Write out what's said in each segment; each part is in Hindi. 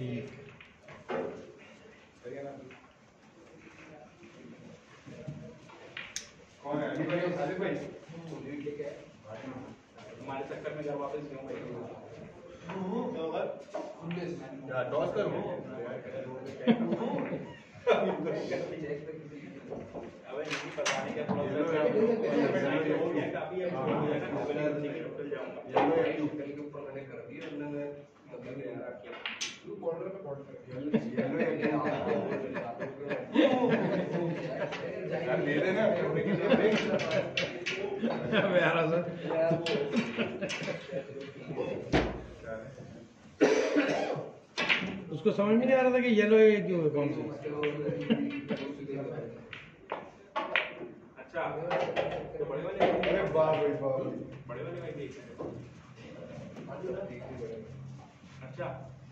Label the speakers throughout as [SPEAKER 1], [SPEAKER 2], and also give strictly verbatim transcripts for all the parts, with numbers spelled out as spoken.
[SPEAKER 1] ठीक
[SPEAKER 2] कौन है अली भाई? अली भाई
[SPEAKER 3] हमारे चक्कर में जब वापस क्यों भाई
[SPEAKER 2] टॉस करो
[SPEAKER 3] अबे नहीं पता नहीं क्या थोड़ा काफी है टोटल जाऊंगा
[SPEAKER 2] येलो है ऊपर के ऊपर मैंने कर दिया उन्होंने तब भी यार किया तू बॉर्डर पे बॉर्डर कर येलो है यार ले लेना
[SPEAKER 1] यार सर उसको समझ में नहीं आ रहा था कि येलो है क्यों है कौन सी।
[SPEAKER 3] अच्छा तो बड़े वाले
[SPEAKER 2] अरे वाह भाई वाह
[SPEAKER 3] बड़े वाले भाई देख अच्छा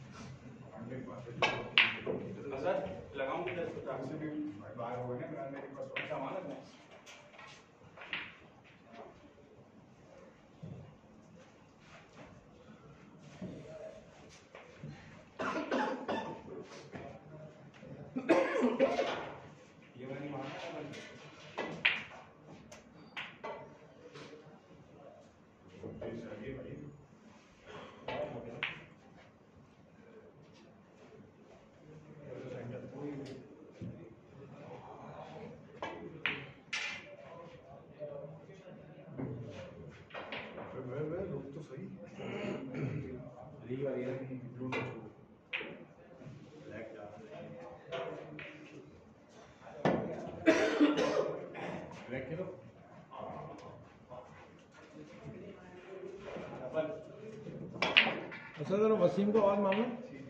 [SPEAKER 3] सर लगाऊंगी दस पचास से भी बाहर हो गए ना मेरे पास अच्छा मालूम है ये वाली माना
[SPEAKER 2] लोग तो सही
[SPEAKER 3] लीग वाली है ब्लू
[SPEAKER 2] ब्लैक जा ब्लैक के लो
[SPEAKER 1] अच्छा जरा वसीम को आवाज मांगो।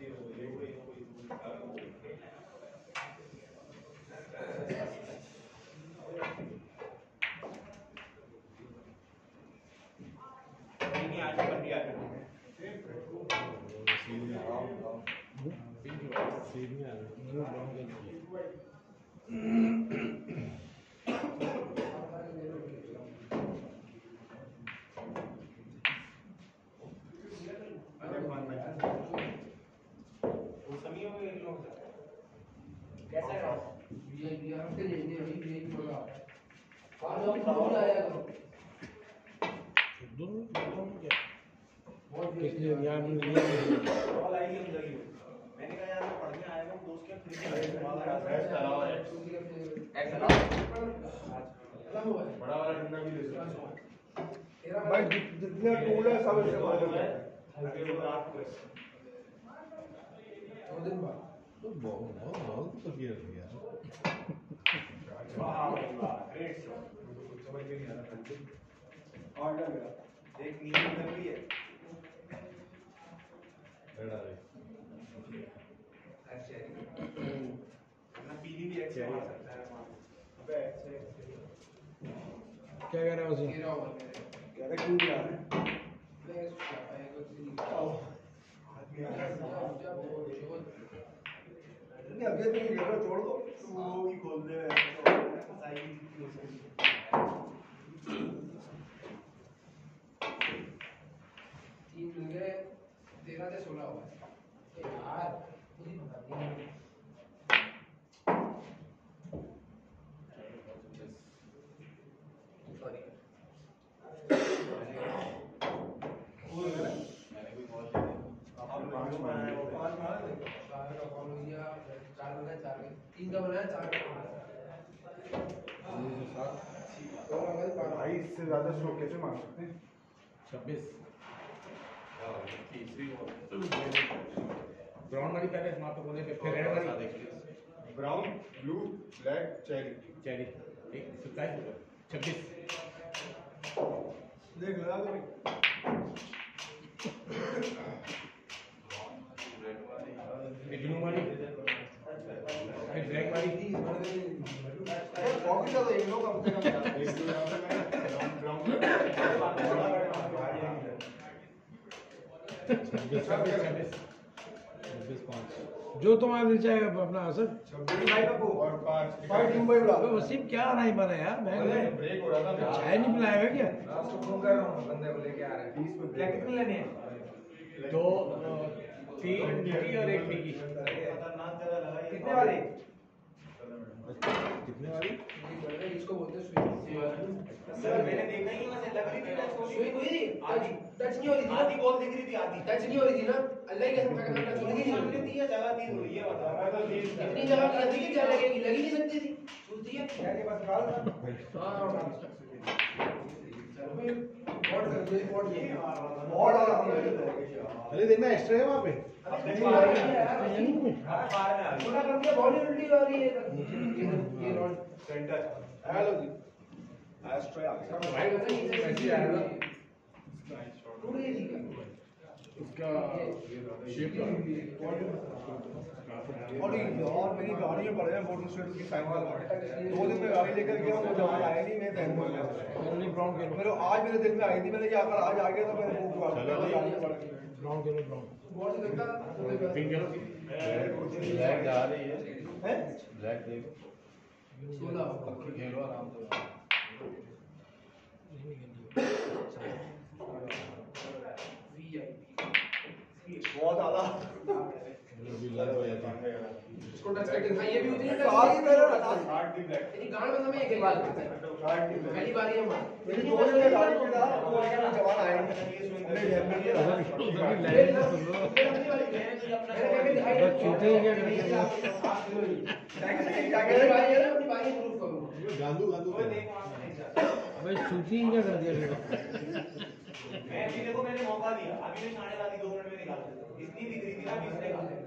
[SPEAKER 3] नहीं आज बंदी आ गई कैसा है ये ये हम के लिए ये ये बोला आज हम फाउल आया करो
[SPEAKER 1] दोनों दोनों क्या किसने यहाँ में लिया
[SPEAKER 3] बॉल आई है उधर ही मैंने कहा यार मैं पढ़ने आया हूं दोस्त के फ्री बॉल आ रहा है चलाओ है एक चलाओ
[SPEAKER 2] बड़ा वाला डंडा भी ले सकते
[SPEAKER 3] तेरा
[SPEAKER 2] भाई जितना टूल है सब इससे मालूम है
[SPEAKER 3] आगे वो रात को
[SPEAKER 2] दो दिन बाद
[SPEAKER 1] तो बहुत बहुत बहुत तो किया यार
[SPEAKER 3] वाह भाई वाह ग्रेट शॉट
[SPEAKER 2] समझ में नहीं आ रहा
[SPEAKER 3] ऑर्डर मेरा एक नीली कर ली है
[SPEAKER 2] रेड आ रही
[SPEAKER 3] अच्छा ना पीली भी अच्छी मार सकता है अबे अच्छे
[SPEAKER 1] क्या कह रहा है वसीम।
[SPEAKER 3] गिरा हुआ
[SPEAKER 2] कह रहे क्यों जा रहे नहीं अभी भी नहीं छोड़ दो वो ही खोल दे
[SPEAKER 3] तीन मिल गए तेरह से सोलह हुआ है यार मुझे बता दिया सॉरी मैंने भी बॉल ले
[SPEAKER 2] पांच मार पांच मार
[SPEAKER 3] चार का बॉल हो गया चार बनाया चार का तीन का बनाया चार का
[SPEAKER 2] भाई इससे ज्यादा स्ट्रोक कैसे मार सकते हैं
[SPEAKER 1] छब्बीस
[SPEAKER 3] तीसरी
[SPEAKER 1] ब्राउन वाली पहले समाप्त होने पे फिर रेड वाली
[SPEAKER 2] brown blue black cherry
[SPEAKER 1] cherry एक सत्ताईस छब्बीस
[SPEAKER 2] देख लगा दो
[SPEAKER 1] ब्लू वाली फिर ब्लैक वाली
[SPEAKER 2] कॉफी ज्यादा एक लोग कम से कम ब्राउन
[SPEAKER 1] छब्बीस छब्बीस पाँच जो तुम्हारा दिल चाहेगा अपना असर
[SPEAKER 2] छब्बीस और पाँच फाइव मुंबई बुला
[SPEAKER 1] अबे वसीम क्या नहीं बना यार मैं
[SPEAKER 2] ब्रेक हो रहा था
[SPEAKER 1] चाय नहीं पिलाएगा क्या
[SPEAKER 3] लास्ट को फोन कर रहा हूं बंदे को लेके आ रहा है बीस पे ब्लैक कितने लेने हैं
[SPEAKER 1] दो तीन टी और एक टी की।
[SPEAKER 3] खतरनाक जगह लगा ये।
[SPEAKER 2] कितने वाले?
[SPEAKER 1] कितने वाली?
[SPEAKER 2] इसको बोलते हैं सुई।
[SPEAKER 3] सर मैंने देखा ही वैसे लग रही थी टच हो
[SPEAKER 2] सुई हुई थी, टच टच नहीं हो रही थी ना,
[SPEAKER 3] आधी बॉल दिख रही थी आधी
[SPEAKER 2] टच नहीं हो रही थी ना, अल्लाह की कसम पकड़ टच हो रही थी
[SPEAKER 3] सामने थी या जगह थी थोड़ी ये बता
[SPEAKER 2] इतनी जगह लगी कि क्या लगेगी, लगी नहीं सकती थी, छूती है क्या के पास निकाल ना। हां और कर दे और ये और
[SPEAKER 1] अरे देखना एक्स्ट्रा है वहां पे।
[SPEAKER 2] छोटा कर दिया, बॉडी उल्टी हो रही है ये rod
[SPEAKER 3] centre
[SPEAKER 2] hello ji
[SPEAKER 3] ashtray आ गया
[SPEAKER 2] भाई बता ये कैसे आएगा, टूट गई थी क्या
[SPEAKER 1] उसका शेप
[SPEAKER 2] और और मेरी गाड़ी में पड़े हैं फोटो स्टेट की फाइनल दो दिन में गाड़ी लेकर गया वो जवान आया नहीं, मैं फैन हो गया
[SPEAKER 1] ओनली ब्राउन के
[SPEAKER 2] मेरे आज मेरे दिल में आई थी, मैंने क्या अगर आज आ गया तो मैं वो
[SPEAKER 1] ब्राउन के ब्राउन
[SPEAKER 2] बहुत से देखता
[SPEAKER 1] पिंक करो।
[SPEAKER 4] ब्लैक जा रही है
[SPEAKER 2] हैं
[SPEAKER 4] ब्लैक देखो
[SPEAKER 2] सोलह
[SPEAKER 4] पक्की खेलो आराम से
[SPEAKER 3] बहुत ज्यादा
[SPEAKER 4] अभी लग हो जाती है
[SPEAKER 2] इसको टच करके दिखा, ये भी होती है
[SPEAKER 3] साथ ही मेरा
[SPEAKER 2] टच
[SPEAKER 3] हार्ट दी ब्लैक
[SPEAKER 2] तेरी गांड में मैं एक बार करता है
[SPEAKER 3] हार्ट दी
[SPEAKER 2] पहली बार ये मार
[SPEAKER 3] मेरी दो दिन में गाड़ी में था वो जवान आए हमने घर में किया
[SPEAKER 1] उधर भी लाइन में सुन लो। बस छूटे ही क्या करेंगे?
[SPEAKER 4] गांधू गांधू
[SPEAKER 1] भाई छूटी ही क्या कर दिया देखो।
[SPEAKER 3] मैं भी देखो मैंने मौका दिया अभी मैं साढ़े दादी दो मिनट में निकाल देता इतनी दिख रही थी ना बीस ने निकाल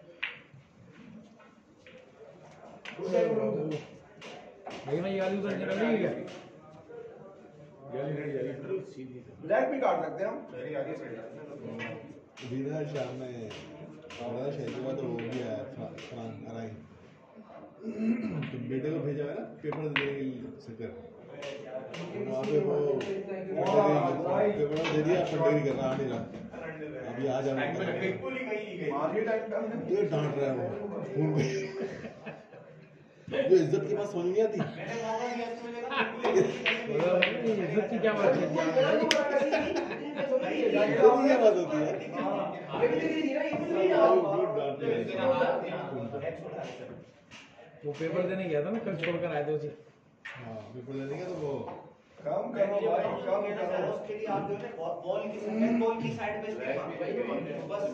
[SPEAKER 1] भाई ना ये वाली उधर निकल रही है क्या? गली गली गली सीधी
[SPEAKER 2] ब्लैक भी काट सकते हैं हम
[SPEAKER 3] मेरी आगे साइड
[SPEAKER 4] विदा शाम में बड़ा शहर में तो हो गया फ्रांस अराई तो बेटे को भेजा है ना पेपर देने के लिए सकर वहाँ पे वो पेपर दे दिया पंडरी करना आ नहीं रहा अभी आ जाना
[SPEAKER 3] बिल्कुल ही कहीं नहीं गई
[SPEAKER 2] मार्केट टाइम का
[SPEAKER 4] ये डांट रहा है वो खून में जो इज्जत की बात समझ नहीं आती
[SPEAKER 3] मैंने मौका दिया इसमें देखा बिल्कुल ही
[SPEAKER 1] इज्जत की क्या बात है?
[SPEAKER 4] इज्जत की क्या बात होती है
[SPEAKER 1] वो पेपर देने गया था ना कल, छोड़कर आए थे उसे।
[SPEAKER 4] हाँ पेपर देने का तो वो
[SPEAKER 2] कम करो भाई कम करो
[SPEAKER 3] उसके लिए आप जो है बॉल की साइड बॉल की साइड पे बस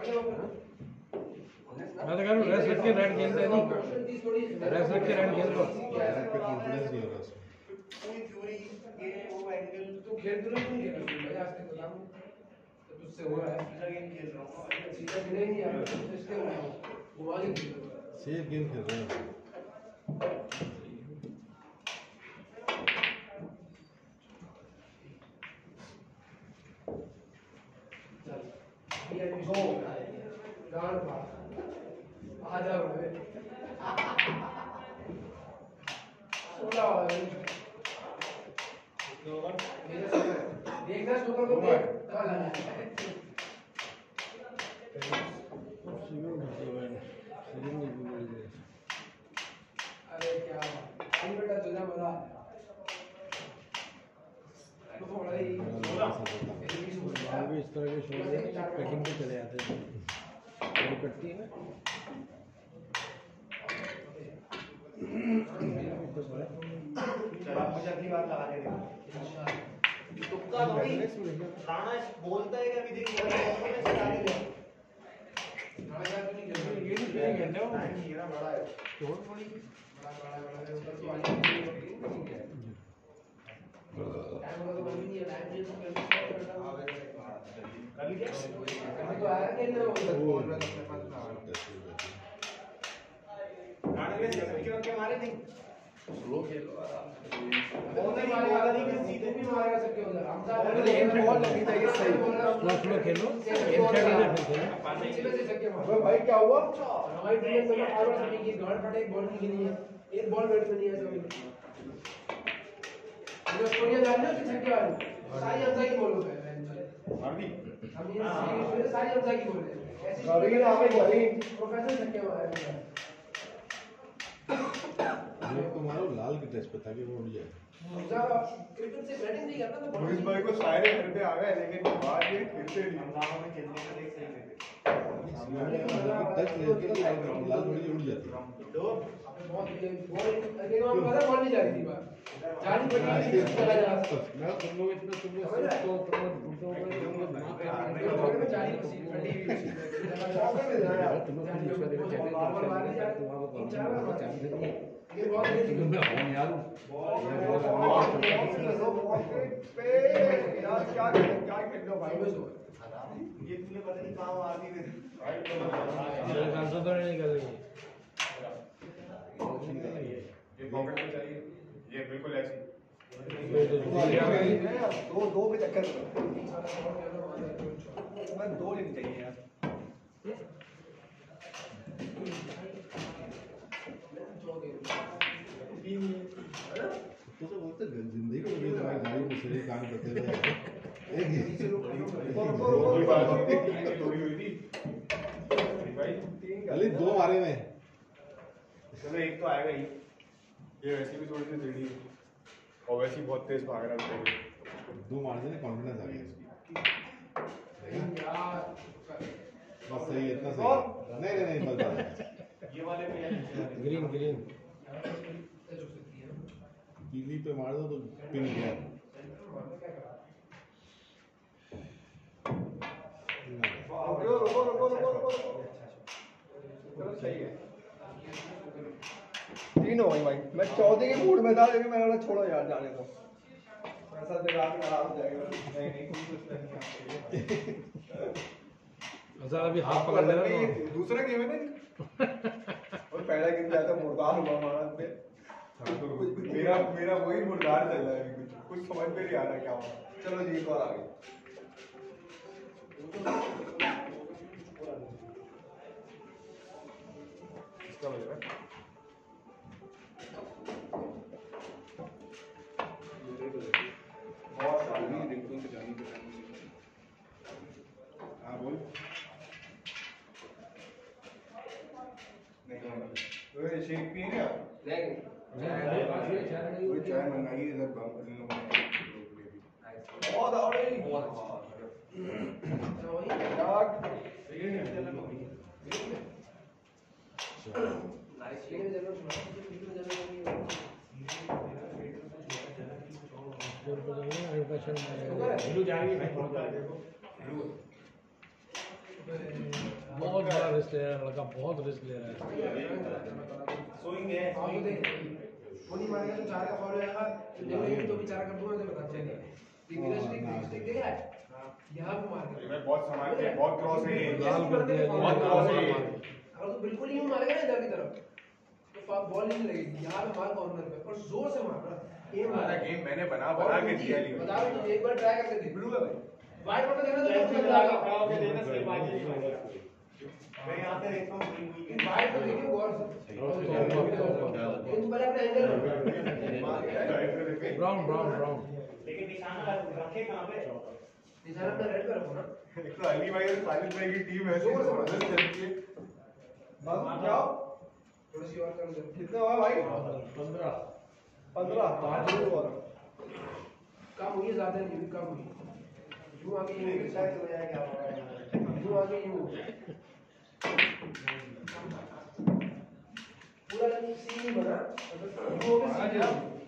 [SPEAKER 1] मैं तो कह रहा हूँ रेस्ट रख के रेड खेलते हैं नहीं, रेस्ट रख के रेड खेल दो।
[SPEAKER 4] बैट पे कॉन्फिडेंस नहीं होता उसमें
[SPEAKER 3] पूरी थ्योरी ये वो एंगल
[SPEAKER 2] तू खेल तो नहीं खेल भाई आज तक बता तो तुझसे हो रहा है
[SPEAKER 3] सीधा गेम खेल रहा हूँ
[SPEAKER 2] सीधा खेले नहीं यार इसके हो रहा है वो वाली खेल
[SPEAKER 4] सेफ गेम खेल रहे हैं
[SPEAKER 2] ये दो गांड पा आ जा रे सोलह वाला मेरे से देखना स्टोकर को देख कहां लगा है अरे क्या अभी बेटा तुझे मजा तो थोड़ा ही
[SPEAKER 1] बाल भी इस तरह के शोर पैकिंग पे चले जाते हैं, वो कटती है ना।
[SPEAKER 3] चलो आप मुझे अगली बार लगा देंगे तुक्का भाई राणा बोलता है कि अभी देखो मैं चला दिया
[SPEAKER 1] ये नहीं खेलते हो
[SPEAKER 3] मेरा बड़ा है
[SPEAKER 1] छोड़ पड़ी
[SPEAKER 2] बड़ा बड़ा बड़ा ऊपर तो वाली टाइम तो बंद नहीं है टाइम चेंज करना
[SPEAKER 3] कर लीजिए
[SPEAKER 2] अभी तो आया नहीं ना वो
[SPEAKER 3] राणा ने सबके रख के मारे नहीं
[SPEAKER 4] स्लो खेलो
[SPEAKER 3] वो नहीं मारेगा नहीं कि सीधे
[SPEAKER 2] भी मारेगा सबके उधर हम
[SPEAKER 3] अरे एक बॉल लगी था ये सही
[SPEAKER 1] स्लो स्लो खेलो, इनसाइड इधर खेलो।
[SPEAKER 2] पीछे से छक्के मार
[SPEAKER 3] अबे भाई क्या हुआ
[SPEAKER 2] हमारी टीम में हर बार नहीं की गार्ड फटे एक बॉल की नहीं है एक बॉल बैट में नहीं है सब जो स्टोरिया जानते हो छक्के वाली सारी हमजा की बोलो
[SPEAKER 3] अभी
[SPEAKER 2] हम ये सारी हमजा की बोल रहे हैं ऐसी
[SPEAKER 3] कभी ना हमें वही
[SPEAKER 2] प्रोफेशनल छक्के मारे
[SPEAKER 4] एक तो मारो लाल की टच पे ताकि वो उड़ जाए
[SPEAKER 2] हमजा क्रिकेट से बैटिंग नहीं करता तो
[SPEAKER 3] मोहित भाई को सारे घर पे आ गए लेकिन बाद ये खेलते नहीं हम गांव में खेलने का देख सही थे
[SPEAKER 4] टच लेके तो लाल लाल थोड़ी उड़ जाती है।
[SPEAKER 2] बहुत ये बॉल अरे वहां पता बॉल नहीं जा रही थी बार जानी पड़ी नहीं चला जा रहा था
[SPEAKER 1] मैं तुम लोग इतना तुम लोग तो प्रमोट घूमते हो गए तुम लोग दिमाग खराब कर रहे हो
[SPEAKER 2] में जानी सी खड़ी हुई थी
[SPEAKER 1] यार तुम लोग कुछ दूसरा देना चाहते हो तो वहां को कॉल करना चाहते थे
[SPEAKER 2] ये बहुत
[SPEAKER 1] तुम मैं हूं यार
[SPEAKER 2] पे यार क्या क्या खेल लो भाई बस
[SPEAKER 3] ये तूने पता नहीं कहाँ मार दी मेरे
[SPEAKER 1] मेरे आंसर तो नहीं निकल रही
[SPEAKER 5] ये पॉकेट में चाहिए ये बिल्कुल ऐसी
[SPEAKER 3] दो दो के चक्कर में मैं दो लेनी चाहिए यार
[SPEAKER 4] तो तो बोलते जिंदगी को भी तुम्हारी गाड़ी में से काम करते हुए एक ही
[SPEAKER 5] थोड़ी हुई थी भाई
[SPEAKER 4] खाली दो मारे में
[SPEAKER 5] चलो एक तो आएगा ही ये वैसे भी थोड़ी सी टेढ़ी है और वैसे ही बहुत तेज भाग रहा है
[SPEAKER 4] दो मार देने कॉन्फिडेंस आ गया इसकी बस सही है इतना सही नहीं नहीं नहीं बस
[SPEAKER 3] ये वाले में
[SPEAKER 1] ग्रीन ग्रीन
[SPEAKER 4] पीली पे मार दो तो पिन गया
[SPEAKER 2] रुको रुको रुको रुको रुको चलो सही है तीन हो गई भाई मैं चौथे के मूड में था लेकिन मैंने बोला छोड़ो यार जाने दो ऐसा दिमाग खराब हो जाएगा नहीं नहीं
[SPEAKER 1] ऐसा अभी हाथ पकड़ लेना तो
[SPEAKER 2] दूसरा गेम है ना और पहला गेम जाता मुर्दार हुआ हमारा पे मेरा मेरा वही मुर्दार चल रहा है कुछ कुछ समझ में नहीं आ रहा क्या हुआ चलो जी एक और आ गई
[SPEAKER 5] इसका बज रहा है
[SPEAKER 2] बहुत सारी रिंकल से जानी पड़ेगी
[SPEAKER 5] हाँ बोल
[SPEAKER 2] नहीं ओए शेक पिए क्या कोई चाय मंगाई इधर काम करने लोगों ने बहुत आ रही बहुत
[SPEAKER 1] बहुत बड़ा रिस्क ले रहा है लड़का बहुत रिस्क ले रहा है
[SPEAKER 3] सोएंगे
[SPEAKER 2] वो नहीं मारेगा तो चार का फॉलो आएगा तो बेचारा कर दूंगा तो बता चलिए धीरे से देख देखा यहां पे मार के
[SPEAKER 5] मैं बहुत संभाल के बहुत क्रॉस है ये
[SPEAKER 1] लाल कर दिया
[SPEAKER 5] बहुत क्रॉस है ये
[SPEAKER 2] अगर तो बिल्कुल ही मारेगा ना इधर की तरफ तो बॉल नहीं लगेगी यहां पे मार कॉर्नर पे और जोर से मार गेम
[SPEAKER 5] सारा गेम मैंने बना बना के दिया लियो
[SPEAKER 2] बता दो एक बार ट्राई करके देख ब्लू है भाई वाइट बॉल देना तो
[SPEAKER 3] ऐसे
[SPEAKER 2] बहुत
[SPEAKER 3] लगा
[SPEAKER 2] लगा
[SPEAKER 3] खड़ा होके देना सिर्फ बाकी मैं यहां पे देखता हूं
[SPEAKER 2] वाइट को देखिए गौर से ये तो पहले अपने एंगल
[SPEAKER 1] ब्राउन ब्राउन ब्राउन
[SPEAKER 3] लेकिन निशान रखे कहां पे
[SPEAKER 2] निशान अपना रेड पे रखो ना
[SPEAKER 5] एक तो अली भाई और खालिद भाई की टीम ऐसी जबरदस्त चलती है
[SPEAKER 2] बस जाओ थोड़ी सी और कर दो कितना हुआ भाई
[SPEAKER 1] पंद्रह
[SPEAKER 2] पंद्रह पाँच और कम हुई है ज्यादा नहीं हुई कम हुई यूं आगे यूं
[SPEAKER 3] शायद हो जाए क्या होगा
[SPEAKER 2] यूं आगे यूं पूरा सीन नहीं बना यूं होके सीधा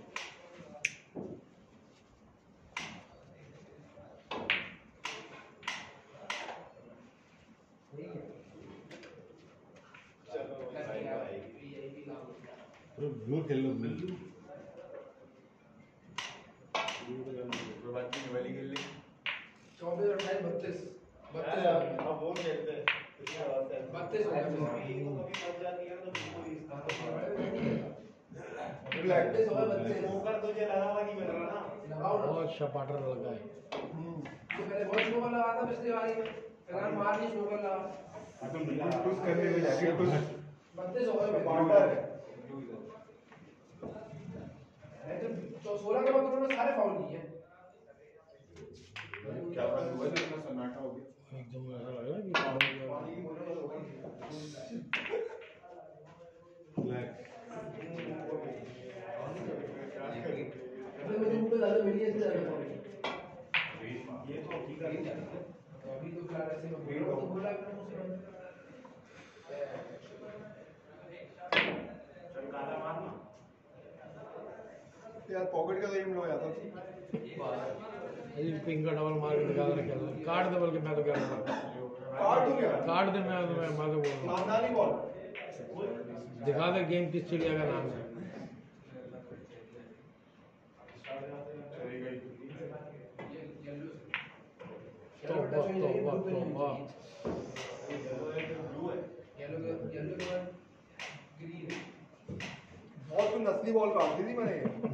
[SPEAKER 4] ब्लू खेल लो ब्लू
[SPEAKER 5] कोई बात नहीं वाली खेल ले
[SPEAKER 2] चौबीस और अट्ठाईस बत्तीस बत्तीस
[SPEAKER 3] अब वो खेलते हैं
[SPEAKER 2] बत्तीस हो गया बत्तीस हो गया बत्तीस
[SPEAKER 3] स्मोकर तुझे लगा हुआ नहीं मिल रहा ना
[SPEAKER 2] लगाओ ना
[SPEAKER 1] बहुत शपाटर लगा है
[SPEAKER 2] तो पहले बहुत स्मोकर लगा था पिछली बारी में फिर हम मार नहीं स्मोकर लगा
[SPEAKER 5] हाँ तुम बिल्कुल टूस करने में जाके टूस
[SPEAKER 2] बत्तीस हो गए
[SPEAKER 5] पाउडर
[SPEAKER 2] है तो सोलह के बाद उन्होंने सारे फाउल किए हैं
[SPEAKER 5] क्या बात हुआ जो इतना सन्नाटा हो गया
[SPEAKER 1] एकदम ऐसा लग रहा है
[SPEAKER 4] ब्लैक
[SPEAKER 2] अभी मुझे मुंह पे ज्यादा मिली है ज्यादा
[SPEAKER 3] ये तो ठीक है
[SPEAKER 2] अभी तो फिलहाल ऐसे में बोल रहा हूं तो बोला अपने मुंह से
[SPEAKER 3] चल काला मारना
[SPEAKER 2] यार पॉकेट का तो एम लो जाता था
[SPEAKER 1] अजी पिंक का डबल मार के दिखा रखे कार्ड दे बोल के मैं तो क्या बोल
[SPEAKER 2] कार्ड हो गया
[SPEAKER 1] कार्ड दे मैं तो मैं मैं तो बोल रहा
[SPEAKER 2] खानदानी बॉल
[SPEAKER 1] हूँ दिखा दे गेम किस चिड़िया का नाम है तौबा तौबा तौबा
[SPEAKER 2] और तुम नस्ली बॉल काट दी थी मैंने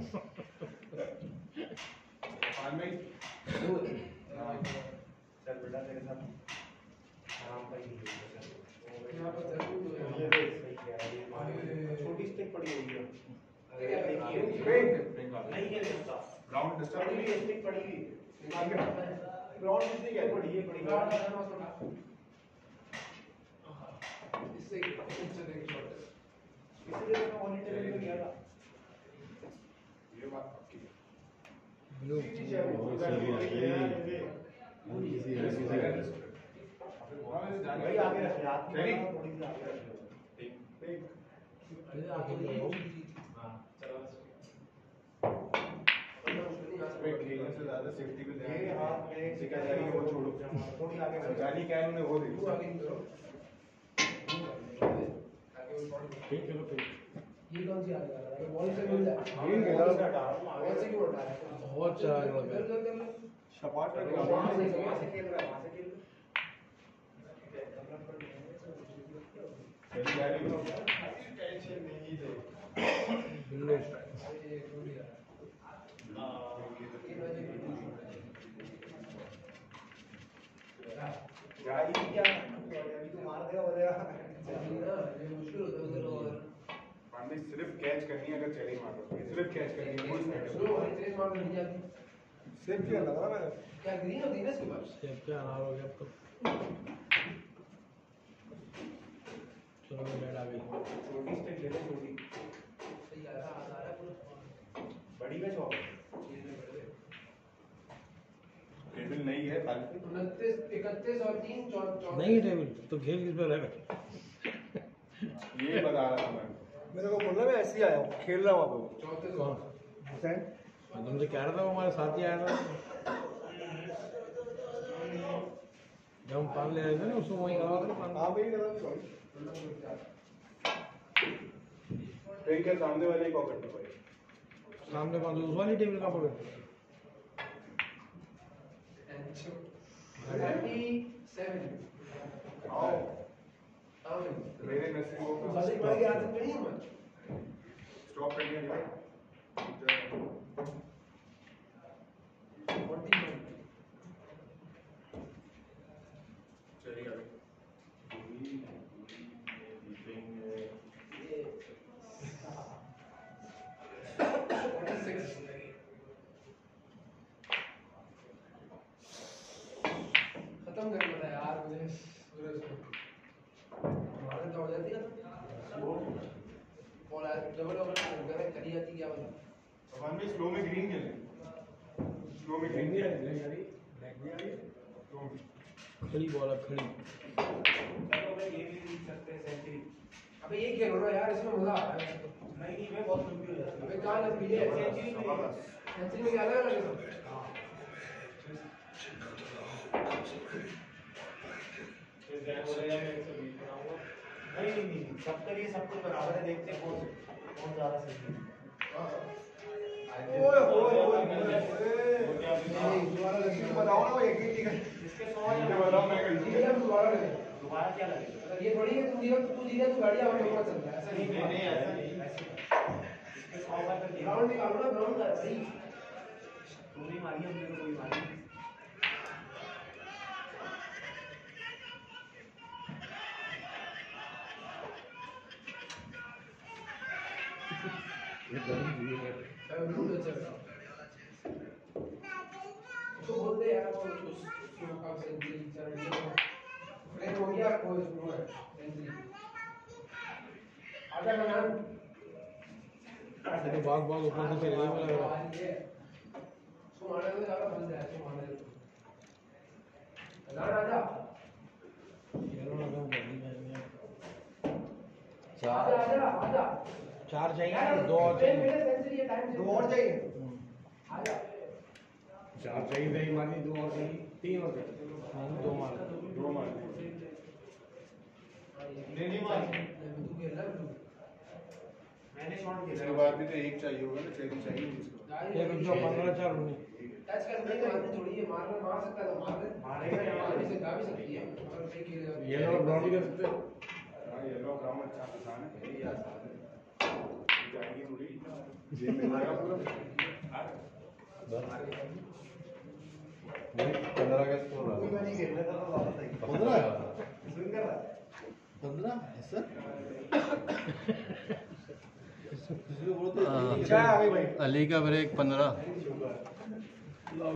[SPEAKER 3] चल बेटा तेरे साथ आराम पर ही छोटी स्टिक पड़ी हुई है नहीं खेल सकता
[SPEAKER 5] ग्राउंड डिस्टर्ब
[SPEAKER 3] पड़ी हुई स्टिक पड़ी हुई
[SPEAKER 2] ग्राउंड कितनी क्या
[SPEAKER 3] पड़ी है पड़ी
[SPEAKER 6] इससे इससे
[SPEAKER 3] इसलिए मैं मॉनिटर में गया था
[SPEAKER 5] ये बात पक्की है
[SPEAKER 1] ब्लू
[SPEAKER 4] बहुत सही है किसी किसी
[SPEAKER 3] भाई आगे रख हाथ में
[SPEAKER 5] चली।
[SPEAKER 3] थोड़ी सी आगे रख
[SPEAKER 5] ठीक खेलने से ज्यादा सेफ्टी पे ध्यान
[SPEAKER 3] ये
[SPEAKER 5] दें।
[SPEAKER 3] हाथ में
[SPEAKER 5] सिक्का जारी है, वो छोड़ो
[SPEAKER 3] थोड़ी आगे रख
[SPEAKER 5] जाली क्या है उन्हें वो दे दो।
[SPEAKER 1] ठीक चलो फिर
[SPEAKER 6] ये कौन सी आ रही है बॉल से मिल जाए
[SPEAKER 2] ग्रीन खेला
[SPEAKER 3] बॉल से हटा रहा हूँ
[SPEAKER 6] बॉल
[SPEAKER 3] आगे
[SPEAKER 6] से क्यों हटा रहा है
[SPEAKER 1] बहुत चला
[SPEAKER 6] कर
[SPEAKER 1] गया
[SPEAKER 6] कर कर लो
[SPEAKER 2] सपाट रख
[SPEAKER 3] वहाँ से वहाँ से खेल रहा है वहाँ से खेल
[SPEAKER 5] चली जा रही है।
[SPEAKER 1] ब्लू
[SPEAKER 3] जाली क्या अभी तो मार देगा बोलेगा
[SPEAKER 6] ये मुश्किल होता है उधर और
[SPEAKER 5] पांडे सिर्फ कैच करनी है, अगर चली मारो सिर्फ कैच करनी है, कोई स्नैप
[SPEAKER 6] स्लो वाली तेज मार नहीं जाती
[SPEAKER 2] सेफ किया लगा मैंने
[SPEAKER 6] क्या ग्रीन होती है ना इसके पास
[SPEAKER 1] सेब क्या अनार हो गया अब तो चलो रेड आ गई
[SPEAKER 3] छोटी स्टिक ले ले छोटी
[SPEAKER 6] सही आ रहा आ रहा है पूरा
[SPEAKER 3] बड़ी का चौक
[SPEAKER 5] टेबल नहीं है खाली।
[SPEAKER 6] उनतीस इकतीस और तीन चौदह
[SPEAKER 1] नहीं टेबल तो खेल किस पे रहेगा
[SPEAKER 5] ये बता रहा था मैं।
[SPEAKER 2] मेरे को बोलना मैं ऐसे ही आया हूँ खेल रहा हूँ वहाँ
[SPEAKER 6] चौथे
[SPEAKER 1] कौन
[SPEAKER 2] पे हुसैन
[SPEAKER 1] मैं तुमसे कह रहा था वो हमारे साथ ही आया था जब हम पान ले आए थे ना उसको वहीं खड़ा था पान
[SPEAKER 2] हाँ भाई करा सॉरी
[SPEAKER 5] फिर क्या सामने वाले ही पॉकेट में पड़े।
[SPEAKER 1] सामने पान उस वाली टेबल का पकड़
[SPEAKER 6] thirty-seven
[SPEAKER 5] आओ
[SPEAKER 6] आओ
[SPEAKER 5] मेरे नसीब को
[SPEAKER 6] साले बड़े की आदत नहीं है मैं
[SPEAKER 5] स्टॉप कर दिया भाई।
[SPEAKER 6] forty-one
[SPEAKER 5] चलिए अभी
[SPEAKER 6] forty-six खत्म कर पता यार मुझे सूरज को हमारे तो हो जाती है और डबल ओवर वगैरह करी जाती क्या मतलब
[SPEAKER 5] भगवान में स्लो में ग्रीन खेले, स्लो में ग्रीन
[SPEAKER 1] खड़ी बॉल अब खड़ी
[SPEAKER 3] चलो भाई ये भी जीत सकते हैं सेंचुरी
[SPEAKER 6] अबे ये खेलो ना यार इसमें मजा आ रहा है
[SPEAKER 3] नहीं नहीं मैं बहुत लंबी हो जाती
[SPEAKER 6] अबे कहाँ लंबी है
[SPEAKER 3] सेंचुरी में
[SPEAKER 6] सेंचुरी में क्या अलग अलग है सब
[SPEAKER 3] नहीं नहीं नहीं सबके लिए सब कुछ बराबर है देखते हैं कौन कौन ज्यादा सही है
[SPEAKER 2] ओए ओए ओए
[SPEAKER 6] नहीं दोबारा लगेगा
[SPEAKER 2] बताओ ना वो एक ही चीज
[SPEAKER 3] इसके सौ
[SPEAKER 5] ये
[SPEAKER 3] या
[SPEAKER 5] बताओ मैं कर
[SPEAKER 6] ठीक है अब दोबारा लगेगा
[SPEAKER 3] दोबारा क्या लगेगा
[SPEAKER 6] मतलब ये थोड़ी है तू जीरो तू जीरो तू गाड़ी आवाज में चल रहा है ऐसा
[SPEAKER 3] नहीं
[SPEAKER 6] नहीं
[SPEAKER 3] नहीं ऐसा नहीं ऐसे इसके सौ बार कर दिया
[SPEAKER 6] ग्राउंड निकालो ना ग्राउंड का भाई
[SPEAKER 3] तूने मारी हमने तो कोई मारी नहीं।
[SPEAKER 6] रूल चल रहा तो बोलते यार वो उस उसको कब से जी चल रही है फ्रेंड हो गया कोई शुरू है एंट्री आजा मैदान
[SPEAKER 1] तो भाग भाग ऊपर से चले वाला है
[SPEAKER 6] उसको मारने तो ज्यादा फंस जाए उसको मारने दो मैदान आजा
[SPEAKER 1] खेलो ना तुम जल्दी में
[SPEAKER 6] आजा आजा आजा
[SPEAKER 1] चार चाहिए, दो और चाहिए।
[SPEAKER 6] मेरे सेंचुरी है, टाइम
[SPEAKER 3] दो और चाहिए।
[SPEAKER 6] आजा
[SPEAKER 1] चार चाहिए, दही मारनी, दो और चाहिए, तीन और चाहिए। नहीं, दो मार
[SPEAKER 5] दो मार
[SPEAKER 3] नहीं नहीं मार
[SPEAKER 6] तू खेल रहा है तू
[SPEAKER 3] मैंने शॉट
[SPEAKER 5] इसके
[SPEAKER 3] किया।
[SPEAKER 5] बाद भी तो एक चाहिए होगा ना, चाहिए चाहिए उसको।
[SPEAKER 1] ये रुक जाओ, पंद्रह चार उन्नीस।
[SPEAKER 6] टच करने तो मारनी थोड़ी है, मारना मार सकता है तो मार दे।
[SPEAKER 3] मारेगा या
[SPEAKER 6] मार भी सकता भी सकती है और सही खेलेगा।
[SPEAKER 1] येलो और ब्राउन भी कर सकते हो।
[SPEAKER 5] हाँ येलो ब्राउन अच्छा आसान है, यही आसान है, जाएगी थोड़ी ये मिलेगा पूरा।
[SPEAKER 4] पंद्रह का स्कोर
[SPEAKER 3] कोई
[SPEAKER 4] रहा
[SPEAKER 3] नहीं खेल रहा था तो वापस आई।
[SPEAKER 4] पंद्रह
[SPEAKER 3] स्विंग कर रहा है।
[SPEAKER 4] पंद्रह ऐसा किसी को बोलते
[SPEAKER 3] क्या आ गई भाई?
[SPEAKER 7] अली का ब्रेक पंद्रह।